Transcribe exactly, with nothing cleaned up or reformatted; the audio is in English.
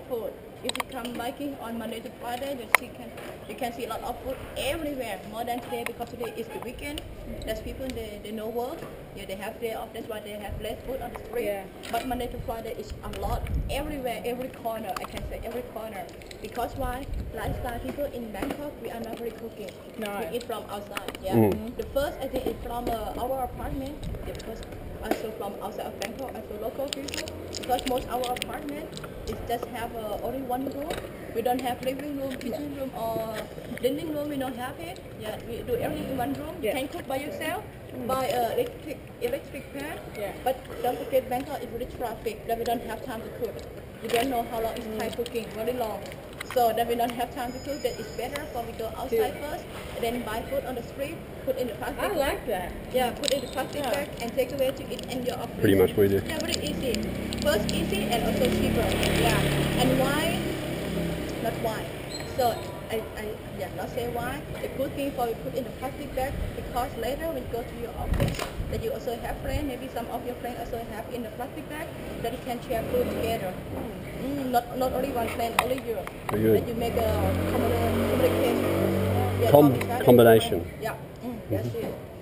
food. If you come biking on Monday to Friday, you see can you can see a lot of food everywhere. More than today because today is the weekend. There's people they, they no work. Yeah, they have day off. That's why they have less food on the street. Yeah. But Monday to Friday is a lot everywhere, every corner. I can say every corner. Because why? Lifestyle people in Bangkok, we are not very cooking. No. We eat from outside. Yeah. Mm. The first I think is from uh, our apartment. The first also from outside of Bangkok, also local people. Because most our apartment is just have uh, only one room. We don't have living room, kitchen room, or dining room. We don't have it. Yeah, we do everything in one room. You Yeah. can cook by yourself, by uh, electric electric pan. Yeah. But don't forget Bangkok is very traffic. That we don't have time to cook. We don't know how long is Thai cooking. Very long. So that we don't have time to cook. That is better for we go outside Yeah. first, and then buy food on the street, put in the plastic. I like that. Yeah, put in the plastic Yeah. bag and take away to eat in your office. Pretty much we do. Yeah, very easy. First easy and also cheaper. Yeah. And why? Not why. So I, I yeah, not say why. The good thing for you put in the plastic bag because later when you go to your office that you also have friends, maybe some of your friends also have in the plastic bag that you can share food together. Mm, not not only one friend, only you. Very good. That you make a communi- communication. Yeah, Com- communication. combination. Yeah, mm, that's it.